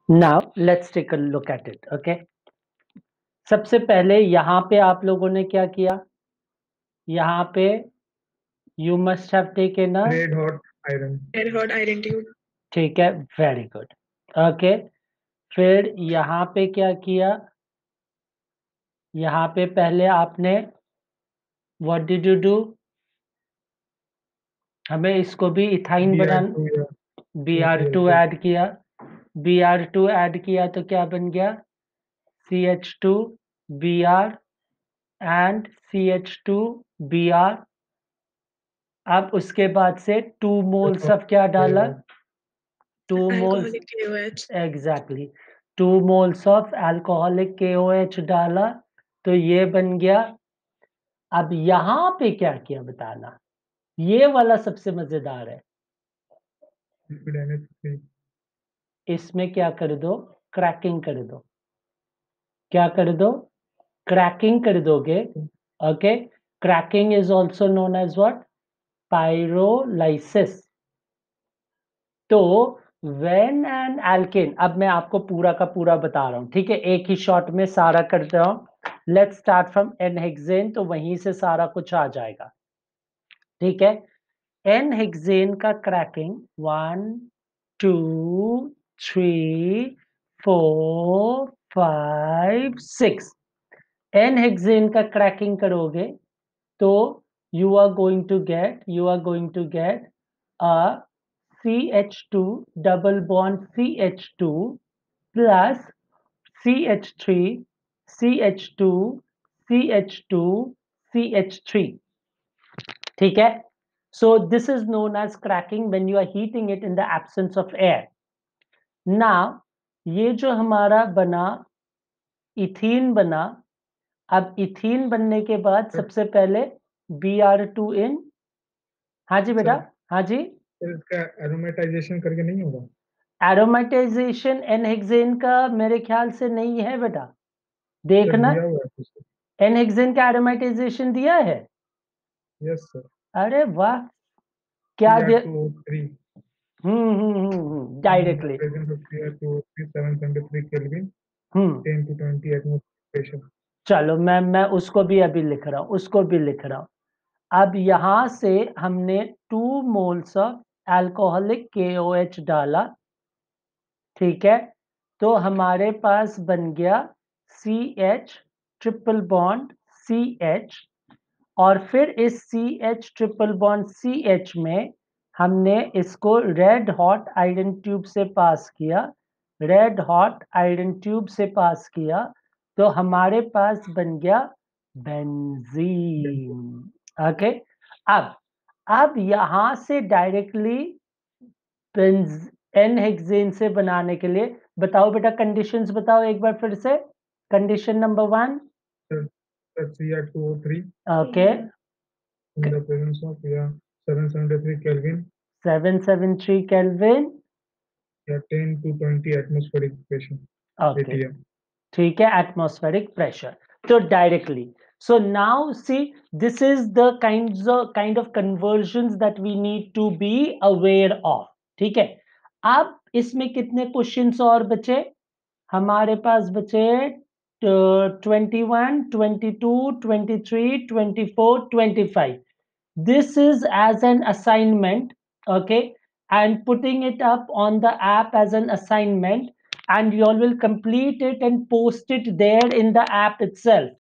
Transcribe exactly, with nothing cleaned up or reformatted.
Now let's take a look at it. Okay, सबसे पहले यहाँ पे आप लोगों ने क्या किया? यहाँ पे you must have taken a red hot iron red hot iron tube. ठीक है, वेरी गुड. ओके, फिर यहाँ पे क्या किया? यहाँ पे पहले आपने व्हाट डिड यू डू? हमें इसको भी इथाइन बी आर बनाना. टू या बी आर टू ऐड किया. बी आर टू ऐड किया तो क्या बन गया? C H two B R and C H two B R. अब उसके बाद से टू मोल्स ऑफ क्या डाला? Two moles, alcoholic KOH. Exactly, two moles of alcoholic K O H डाला तो ये बन गया. अब यहाँ पे क्या किया बताना, ये वाला सबसे मजेदार है. लिक्विड एन एच थ्री इसमें क्या कर दो? क्रैकिंग कर दो. क्या कर दो? क्रैकिंग कर दोगे. Okay, cracking is also known as what? Pyrolysis. तो व्हेन एन एल्केन, अब मैं आपको पूरा का पूरा बता रहा हूं, ठीक है, एक ही शॉट में सारा करते रहो. Let's start from N hexane, तो वहीं से सारा कुछ आ जाएगा. ठीक है, एन हेक्सेन का cracking one two three four five six. N hexane का क्रैकिंग करोगे तो you are going to get you are going to get a C H two double bond C H two plus C H three C H two C H two C H three. ठीक है, so this is known as cracking when you are heating it in the absence of air. Now ये जो हमारा बना ethene बना. अब ethene बनने के बाद सबसे पहले बी आर टू इन. हाँ जी बेटा, हाँ जी. फिर इसका एरोमेटाइजेशन करके नहीं होगा? एरोमेटाइजेशन एन हेक्सेन का मेरे ख्याल से नहीं है बेटा, सर देखना. दिया हुआ है तो सर. एन हेक्सेन का एरोमेटाइजेशन दिया है. Yes sir. अरे वाह, क्या दिया? P R two O three hmm hmm hmm in the directly. presence of P R two O three seven seventy-three Kelvin hmm ten to twenty atmosphere pressure. चलो मैं मैं उसको भी अभी लिख रहा हूँ, उसको भी लिख रहा हूँ. अब यहां से हमने to moles of alcoholic K O H डाला. ठीक है, तो हमारे पास बन गया C H triple bond C H. और फिर इस C H triple bond C H में हमने इसको रेड हॉट आयरन ट्यूब से पास किया. रेड हॉट आयरन ट्यूब से पास किया तो हमारे पास बन गया बेंजीन. ओके, अब अब यहां से डायरेक्टली एन हेक्सेन से बनाने के लिए बताओ बेटा, कंडीशंस बताओ एक बार फिर से. Condition number one. Sir, sir C R two O three okay, in the presence of yeah seven seventy-three Kelvin seven seven three kelvin. yeah ten to twenty atmospheric pressure okay, A T M. ठीक है, atmospheric pressure. तो directly, so now see this is the kind kind of convergence that we need to be aware of. ठीक है, अब इसमें कितने questions और बचे? हमारे पास बचे twenty one twenty two twenty three twenty four twenty five. This is as an assignment, okay, and putting it up on the app as an assignment, and you all will complete it and post it there in the app itself.